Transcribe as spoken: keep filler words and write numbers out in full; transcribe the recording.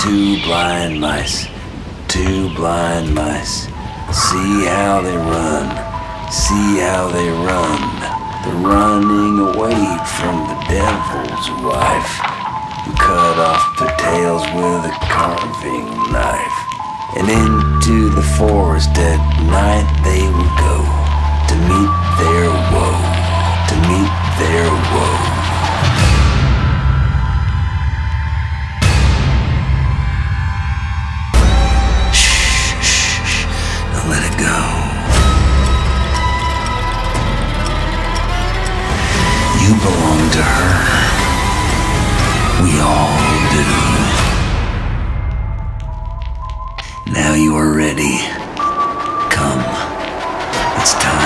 Two blind mice, two blind mice. See how they run, see how they run. They're running away from the devil's wife, who cut off their tails with a carving knife. And into the forest at night they will go, to meet their woe, to meet their woe. Let it go. You belong to her. We all do. Now you are ready. Come. It's time.